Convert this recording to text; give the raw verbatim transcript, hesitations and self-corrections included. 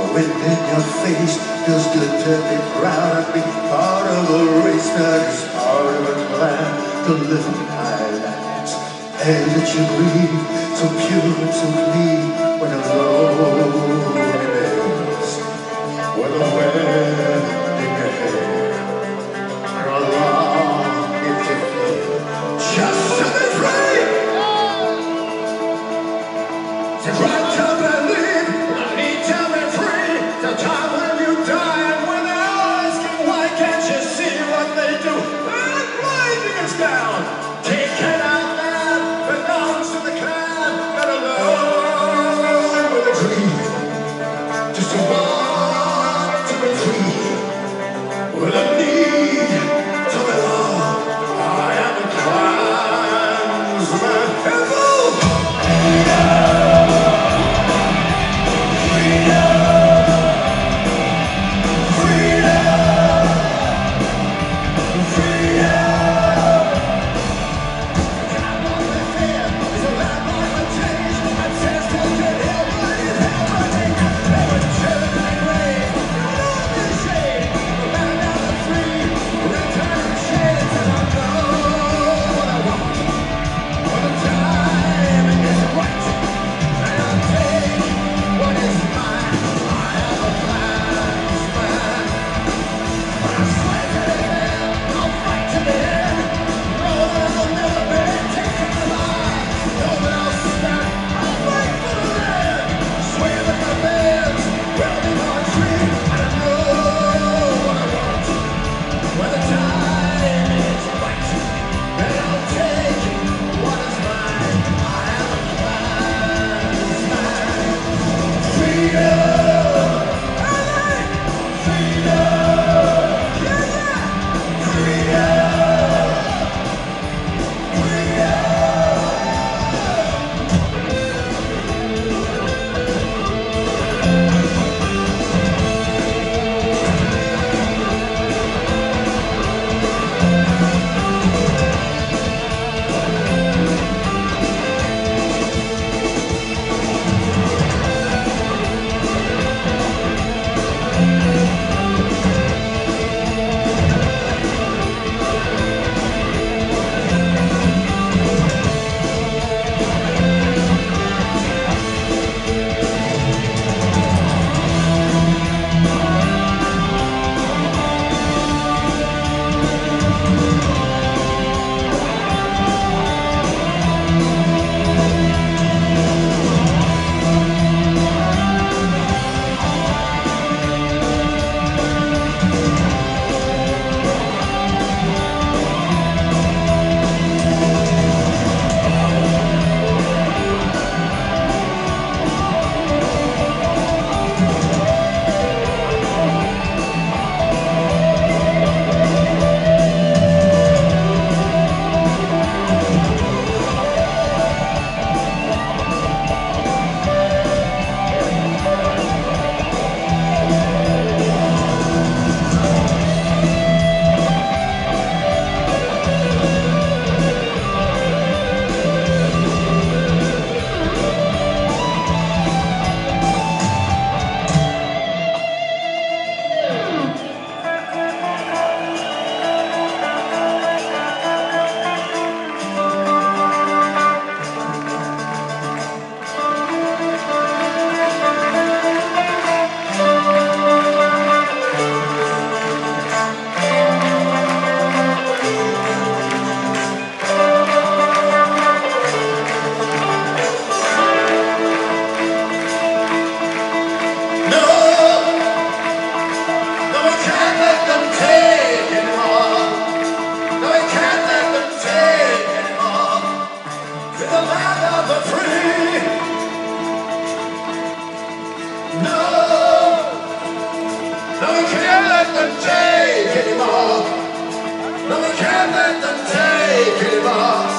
wind in your face feels good to be proud and be part of a race that is part of a plan to live a life that's air that you breathe, so pure and so clean when alone is with a wind in your hair. Or along if you feel just to be free. To drive to Berlin, I need to be free. The time when you die and when they're asking why can't you see what they do? They're blinding us down. Taking out that belongs to the clan that alone with a dream. Just to want to be free. With a need to belong. I am a clansman. Let them take anymore. No, we can't let them take anymore.